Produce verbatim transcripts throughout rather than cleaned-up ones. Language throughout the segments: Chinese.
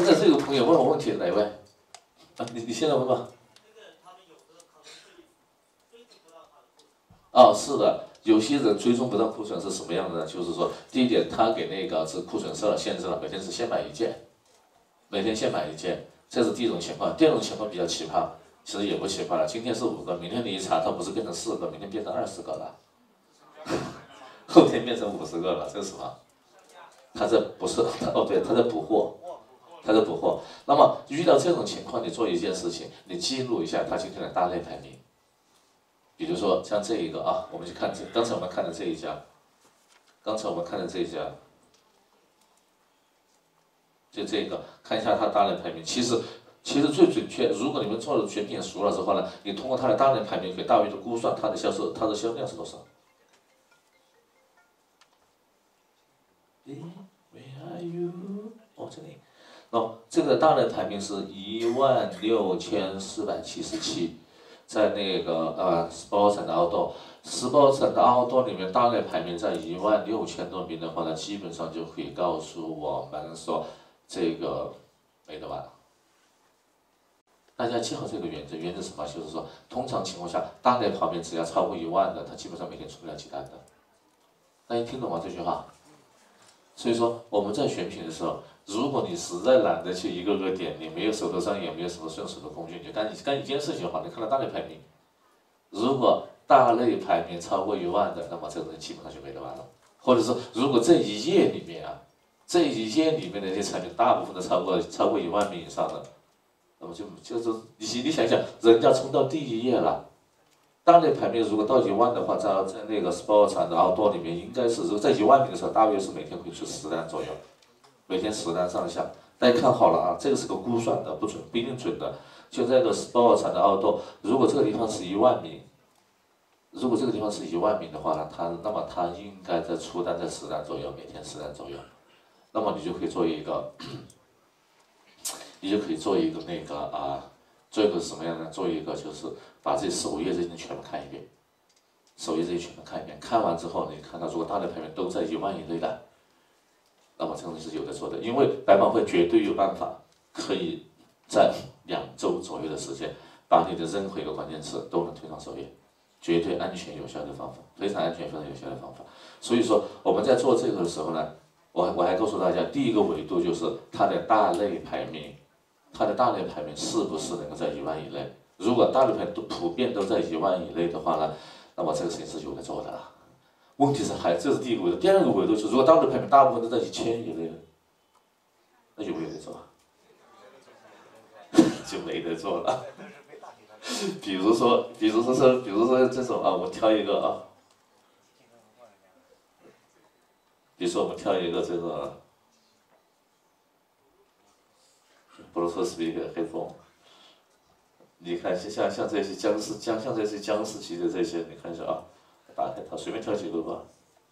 刚才这个朋友问我问题，哪位？啊，你你现在问吧。哦，是的，有些人追踪不到库存是什么样的呢？就是说，第一点，他给那个是库存设了限制了，每天只限买一件，每天限买一件，这是第一种情况。第二种情况比较奇葩，其实也不奇葩了。今天是五个，明天你一查，它不是变成四个，明天变成二十个了，后天变成五十个了，这是什么？他在不是哦，对，他在补货。他在补货，那么遇到这种情况，你做一件事情，你记录一下他今天的大类排名。比如说像这一个啊，我们去看这，刚才我们看的这一家，刚才我们看的这一家，就这个，看一下它大类排名。其实，其实最准确，如果你们做的选品熟了之后呢，你通过它的大类排名可以大约的估算它的销售，它的销量是多少。诶 ，Where are you？ 哦，这里。哦，这个大类排名是一万六千四百七十七，在那个呃 Sports and Outdoor，Sports and Outdoor 里面大类排名在一万六千多名的话呢，基本上就可以告诉我们说这个没得玩。大家记好这个原则，原则什么？就是说，通常情况下，大类排名只要超过一万的，它基本上每天出不了几单的。大家听懂吗？这句话？所以说我们在选品的时候。如果你实在懒得去一个个点，你没有手头上也没有什么顺手的工具，你就干干一件事情就好，你看到大类排名，如果大类排名超过一万的，那么这个人基本上就没得玩了。或者是如果这一页里面啊，这一页里面的这些产品大部分都超过超过一万名以上的，那么就就是你你想想，人家冲到第一页了，大类排名如果到一万的话，在在那个 Sports and Outdoor 里面应该是如果在一万名的时候，大约是每天会出十单左右。每天十单上下，大家看好了啊，这个是个估算的，不准，不一定准的。就在这个 Sports and Outdoor，如果这个地方是一万名，如果这个地方是一万名的话呢，它那么它应该在出单在十单左右，每天十单左右。那么你就可以做一个，你就可以做一个那个啊，做一个什么样呢？做一个就是把这首页这些全部看一遍，首页这些全部看一遍，看完之后你看到如果大类排名都在一万以内的。那么这种是有的做的，因为白板会绝对有办法，可以在两周左右的时间，把你的任何一个关键词都能推上首页，绝对安全有效的方法，非常安全、非常有效的方法。所以说我们在做这个的时候呢，我我还告诉大家，第一个维度就是它的大类排名，它的大类排名是不是能够在一万以内？如果大类排名都普遍都在一万以内的话呢，那么这个事情是有的做的了。问题是还这是第一个维度，第二个维度是如果大类排名大部分都在一千以内的，那就没得做，就没得做了。比如说，比如说是，比如说这种啊，我挑一个啊，比如说我们挑一个这个 Bluetooth speaker headphone， 你看像像这些僵尸，像像这些僵尸级的这些，你看一下啊。打开它，随便挑几个吧。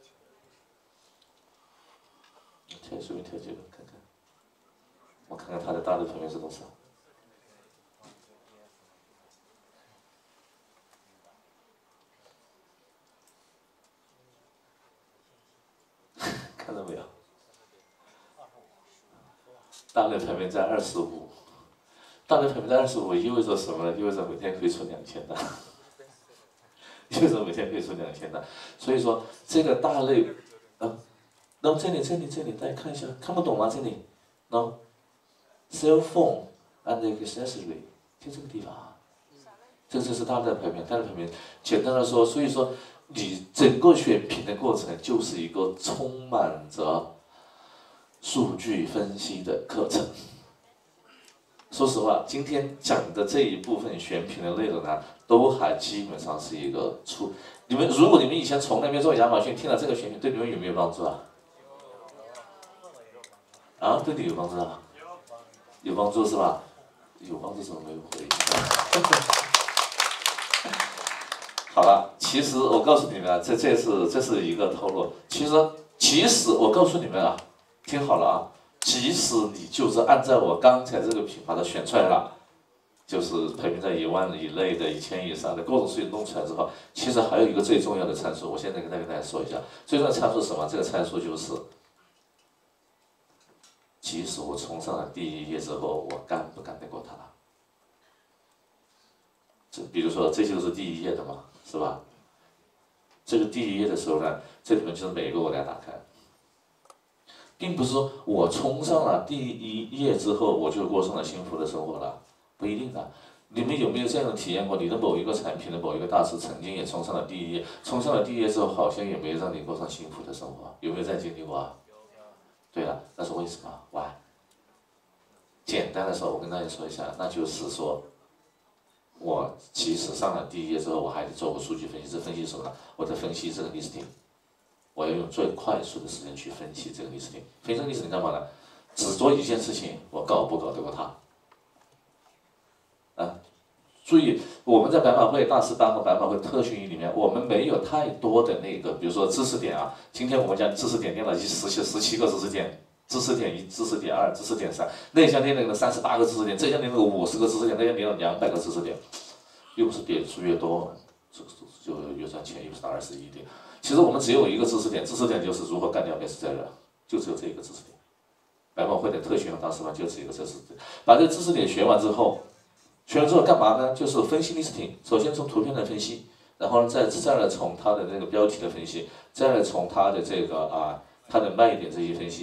挑随便挑几个看看，我看看它的大类排名是多少。看到没有？大类排名在二十五，大类排名在二十五意味着什么呢？意味着每天可以出两千单。意味着每天可以出两千单，所以说这个大类，啊，那么这里这里这里大家看一下，看不懂吗？这里，喏 ，cell phone and accessory， 就这个地方啊，这就是大类排名，大类排名，简单的说，所以说你整个选品的过程就是一个充满着数据分析的课程。说实话，今天讲的这一部分选品的内容呢，都还基本上是一个初。你们如果你们以前从来没做亚马逊，听了这个选品，对你们有没有帮助啊？啊，对你有帮助啊？有帮助是吧？有帮助怎么没有回应？好了，其实我告诉你们啊，这这是这是一个透露。其实其实我告诉你们啊，听好了啊。即使你就是按照我刚才这个品把它选出来了，就是排名在一万以内的、一千以上的各种事情弄出来之后，其实还有一个最重要的参数，我现在跟大家跟大家说一下，最重要的参数是什么？这个参数就是即使我冲上了第一页之后，我干不干得过他？这比如说，这就是第一页的嘛，是吧？这个第一页的时候呢，这里面就是每个我给它打开，并不是说我冲上了第一页之后，我就过上了幸福的生活了，不一定的。你们有没有这样的体验过？你的某一个产品的某一个大师曾经也冲上了第一页，冲上了第一页之后，好像也没让你过上幸福的生活，有没有这样经历过啊？对了，那是为什么 ？Why？ 简单的说，我跟大家说一下，那就是说。我即使上了第一页之后，我还得做个数据分析。这分析什么呢？我在分析这个 listing， 我要用最快速的时间去分析这个 listing。分析这个 listing 干嘛呢？只做一件事情，我搞不搞得过他？啊，注意，我们在白马会大师班和白马会特训营里面，我们没有太多的那个，比如说知识点啊。今天我们讲知识点练了一十七十七个知识点。知识点一、知识点二、知识点三，那项练了三十八个知识点，这项练了五十个知识点，那项练了两百个知识点，又不是点数越多，就就越赚钱，又不是二十一点。其实我们只有一个知识点，知识点就是如何干掉贝斯特勒，就只有这一个知识点。白马会的特训和大师班就只有一个知识点，把这个知识点学完之后，学完之后干嘛呢？就是分析 listing， 首先从图片的分析，然后再再来从它的那个标题的分析，再来从它的这个啊它的卖点这些分析。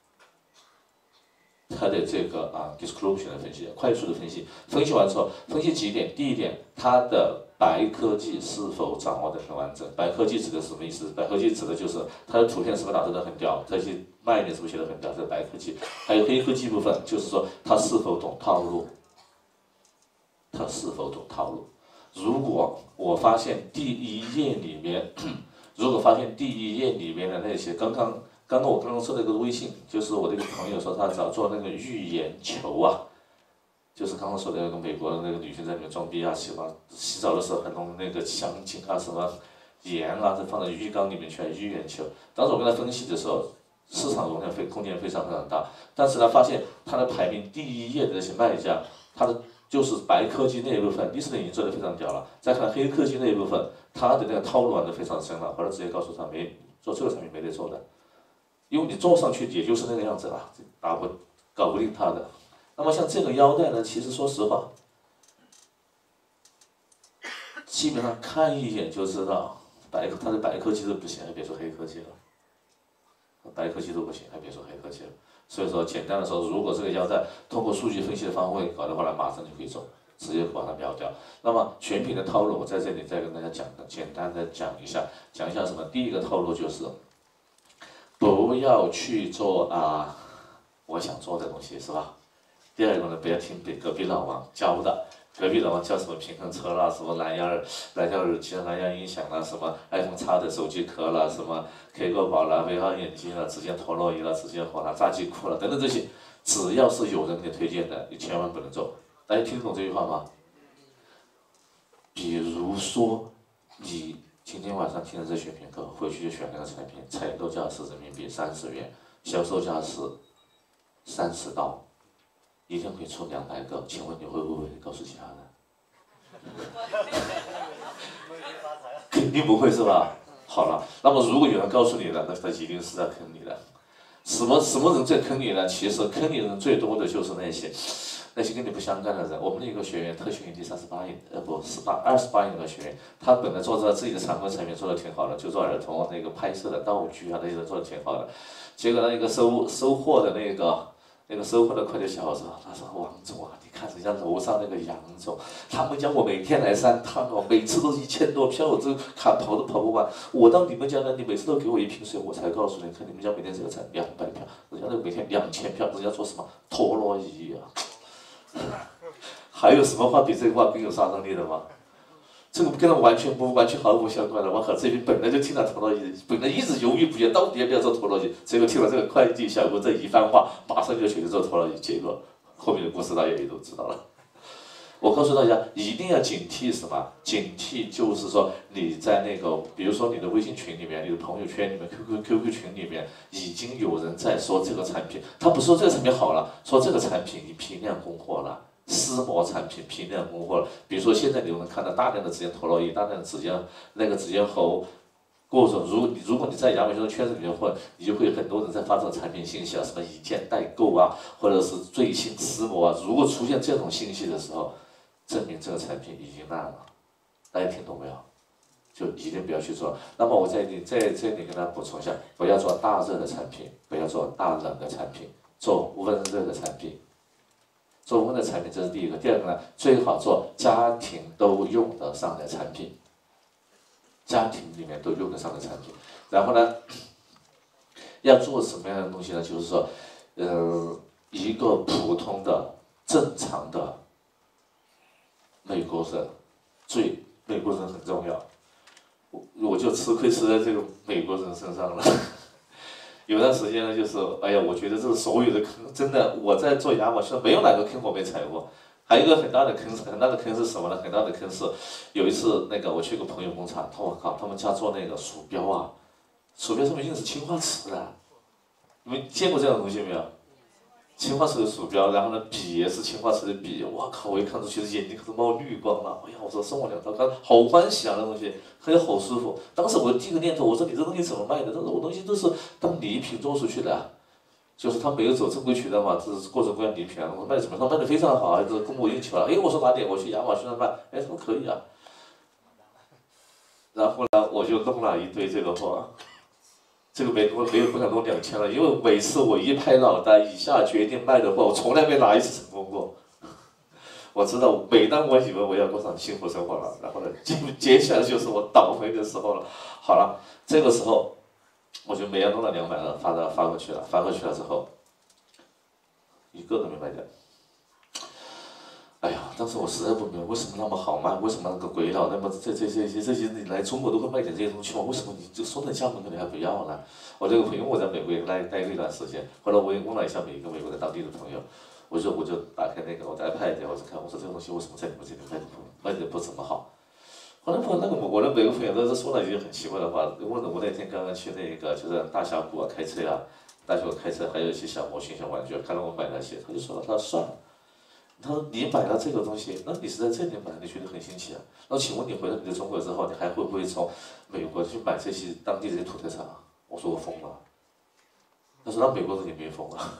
它的这个啊 description 的分析，快速的分析，分析完之后，分析几点。第一点，它的白科技是否掌握的很完整？白科技指的是什么意思？白科技指的就是它的图片是不是打造的很屌，这些卖点是不是写的很屌，这是白科技。还有黑科技部分，就是说它是否懂套路，它是否懂套路。如果我发现第一页里面，如果发现第一页里面的那些刚刚。刚刚我刚刚说的一个微信，就是我的一个朋友说他找做那个预言球啊，就是刚刚说的那个美国的那个女性在里面装逼啊，洗澡洗澡的时候还弄那个香精啊什么盐啊，再放到浴缸里面去预言球。当时我跟他分析的时候，市场容量非空间非常非常大，但是他发现他的排名第一页的那些卖家，他的就是白科技那一部分，历史已经做得非常屌了。再看黑科技那一部分，他的那个套路玩得非常深了，后来直接告诉他没做这个产品没得做的。因为你做上去也就是那个样子了，打不搞不定他的。那么像这个腰带呢，其实说实话，基本上看一眼就知道，白它的白科技都不行，还别说黑科技了。白科技都不行，还别说黑科技了。所以说，简单的说，如果这个腰带通过数据分析的方位搞的话呢，马上就可以走，直接把它秒掉。那么选品的套路，我在这里再跟大家讲的，简单的讲一下，讲一下什么？第一个套路就是。不要去做啊，我想做的东西是吧？第二个呢，不要听别隔壁老王教的，隔壁老王教什么平衡车啦，什么蓝牙耳、蓝牙耳机、蓝牙音响啦，什么 iPhone X 的手机壳啦，什么 K 歌宝啦、V R 眼镜啦、直接陀螺仪啦、直接火啦、炸鸡裤啦等等这些，只要是有人给你推荐的，你千万不能做。大家听得懂这句话吗？比如说你。今天晚上听了这选品课，回去就选那个产品，采购价是人民币三十元，销售价是三十刀，一天可以出两百个，请问你会不会告诉其他人？肯定不会是吧？好了，那么如果有人告诉你了，那他一定是在坑你的。什么什么人在坑你呢？其实坑你的人最多的就是那些。那些跟你不相干的人，我们的一个学员，特训营第三十八营，呃不，十八二十八营的学员，他本来做着自己的常规产品做的挺好的，就做儿童那个拍摄的道具啊那些做的挺好的，结果那个收收货的那个那个收货的快递小伙说，他说王总啊，你看人家楼上那个杨总，他们家我每天来三趟哦，每次都一千多票，我这卡跑都跑不完。我到你们家呢，你每次都给我一瓶水，我才告诉你，看你们家每天只有才两百票，人家那每天两千票，人家做什么陀螺仪啊？还有什么话比这个话更有杀伤力的吗？这个跟他完全不完全毫无相关的。我靠，这边本来就听了陀螺仪，本来一直犹豫不决，到底要不要做陀螺仪，结果听了这个快递小哥这一番话，马上就选择做陀螺仪，结果后面的故事大家也都知道了。我告诉大家，一定要警惕什么？警惕就是说你在那个，比如说你的微信群里面、你的朋友圈里面、Q Q Q Q 群里面，已经有人在说这个产品，他不说这个产品好了，说这个产品你批量供货了。丝膜产品批量供货了，比如说现在你能看到大量的指尖陀螺仪、大量的指尖那个指尖猴， 各种，如果你如果你在亚马逊的圈子里面混，你就会有很多人在发这种产品信息啊，什么一件代购啊，或者是最新丝膜啊。如果出现这种信息的时候，证明这个产品已经烂了。大家听懂没有？就一定不要去做。那么我在这里在这里跟大家补充一下，不要做大热的产品，不要做大冷的产品，做温热的产品。做温的产品，这是第一个。第二个呢，最好做家庭都用得上的产品。家庭里面都用得上的产品，然后呢，要做什么样的东西呢？就是说，呃，一个普通的、正常的美国人，最美国人很重要，我我就吃亏吃在这个美国人身上了。有段时间呢，就是哎呀，我觉得这个所有的坑，真的我在做亚马逊，没有哪个坑我没踩过。还有一个很大的坑，很大的坑是什么呢？很大的坑是，有一次那个我去个朋友工厂，他我靠，他们家做那个鼠标啊，鼠标上面用的是青花瓷的，你们见过这种东西没有？青花瓷的鼠标，然后呢笔也是青花瓷的笔，我靠，我一看出去眼睛可是冒绿光了，哎呀，我说送我两套，看好欢喜啊，那东西，看着好舒服。当时我第一个念头，我说你这东西怎么卖的？他说我东西都是当礼品做出去的、啊。就是他没有走正规渠道嘛，这是各种各样礼品啊，我卖怎么样？卖的非常好啊，这供不应求了。哎，我说哪点？我去亚马逊上卖，哎，他说可以啊。然后呢，我就弄了一堆这个货，这个没没有不敢弄两千了，因为每次我一拍脑袋，以下决定卖的货，我从来没哪一次成功过。我知道，每当我以为我要过上幸福生活了，然后呢，接接下来就是我倒霉的时候了。好了，这个时候。我就每样弄了两百了，发到发过去了，发过去了之后，一个都没卖掉。哎呀，当时我实在不明白，为什么那么好卖？为什么那个鬼佬那么这这这些这些你来中国都会卖点这些东西吗？为什么你就说的价门口你还不要呢？我这个朋友我在美国也待待过一段时间，后来我也问了一下每一个美国的当地的朋友，我就我就打开那个我的 iPad， 我就看我说这个东西为什么在你们这里卖的不卖的不怎么好？后来朋那个我的每个朋友都是说了一句很奇怪的话，问了我那天刚刚去那个就是大峡谷啊开车啊，大峡谷开车还有一些小模型小玩具，看到我买那些，他就说了，他说算了，他说你买了这个东西，那你是在这里买，你觉得很新奇啊？那请问你回到你的中国之后，你还会不会从美国去买这些当地这些土特产啊？我说我疯了，他说那美国人也没疯啊，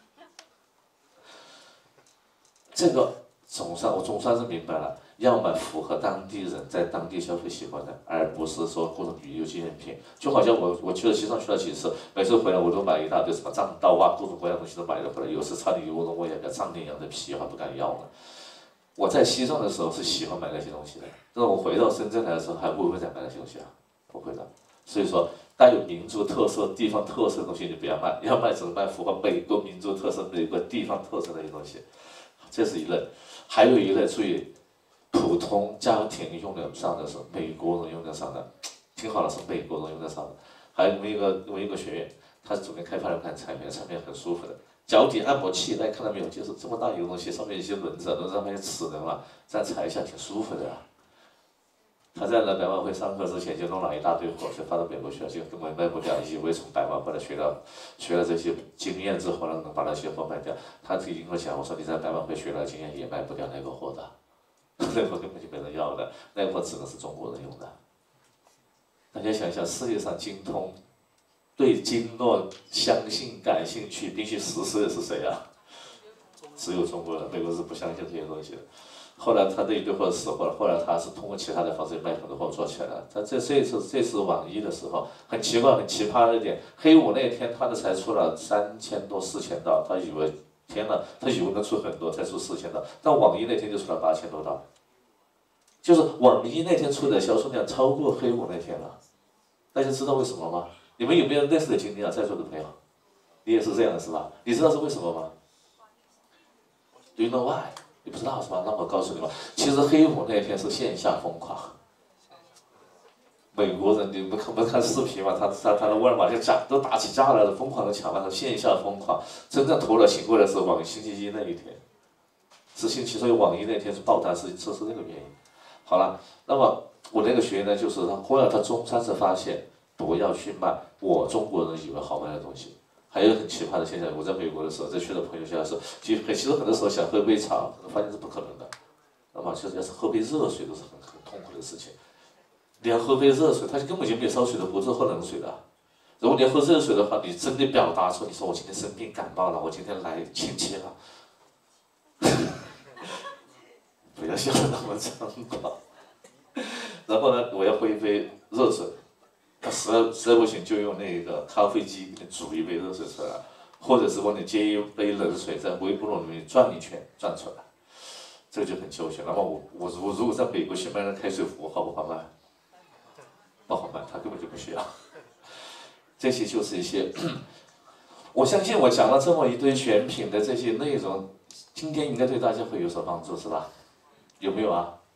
这个总算我总算是明白了。要么符合当地人在当地消费习惯的，而不是说各种旅游纪念品。就好像我我去了西藏去了几次，每次回来我都买一大堆什么藏刀啊，各种各样的东西都买了回来。有时差点有种我也个藏羚羊的皮，我还不敢要呢。我在西藏的时候是喜欢买那些东西的，但是我回到深圳来的时候还会不会再买那些东西啊？不会的。所以说，带有民族特色、地方特色的东西你不要卖，要卖只能卖符合美国民族特色、美国地方特色的一些东西。这是一类，还有一类注意。普通家庭用得上的是美国人用得上的，听好了是美国人用得上的。还有我们一个我们一个学员，他是准备开发了一款产品，产品很舒服的脚底按摩器，大家看到没有？就是这么大一个东西，上面一些轮子，轮子上面有齿轮了，这样踩一下挺舒服的。他在来百万汇上课之前就弄了一大堆货，就发到美国去了，结果根本卖不掉，以为从百万汇来学了学了这些经验之后呢，能把那些货卖掉。他自己跟我讲，我说你在百万汇学了经验也卖不掉那个货的。那货根本就没人要的，那货只能是中国人用的。大家想想，世界上精通、对经络相信、感兴趣并且实施的是谁啊？只有中国人，美国是不相信这些东西的。后来他这一堆货死货了，后来他是通过其他的方式卖很多货做起来了。他这这次这次网易的时候，很奇怪、很奇葩的一点，黑五那天他的才出了三千多、四千刀，他以为。天呐，他以为能出很多，才出四千刀，但网易那天就出了八千多刀，就是网易那天出的销售量超过黑五那天了。大家知道为什么吗？你们有没有类似的经历啊？在座的朋友，你也是这样的是吧？你知道是为什么吗 ？Do you know why？ 你不知道是吧？那我告诉你吧，其实黑五那天是线下疯狂。美国人，你们看不看视频嘛？他他他的沃尔玛就架都打起架来了，疯狂的抢，然后线下疯狂。真正头脑醒过来是网星期一那一天，是星期，所以网易那天是爆单，是这是那个原因。好了，那么我那个学员呢，就是他后来他中三次发现不要去卖我中国人以为好卖的东西。还有很奇葩的现象，我在美国的时候，在去的朋友家的时候，其实其实很多时候想喝杯茶，发现是不可能的。那么其实要是喝杯热水都是很很痛苦的事情。 你要喝杯热水，他就根本就没有烧水的，不是喝冷水的。如果你要喝热水的话，你真的表达出你说我今天生病感冒了，我今天来亲戚了，不要笑得那么猖狂。然后呢，我要喝一杯热水，他实在实在不行就用那个咖啡机给你煮一杯热水出来，或者是帮你接一杯冷水在微波炉里面转一圈转出来，这个就很休闲。那么我我我如果在美国去卖那开水壶，好不好卖？不好卖，他根本就不需要。这些就是一些，我相信我讲了这么一堆选品的这些内容，今天应该对大家会有所帮助，是吧？有没有啊？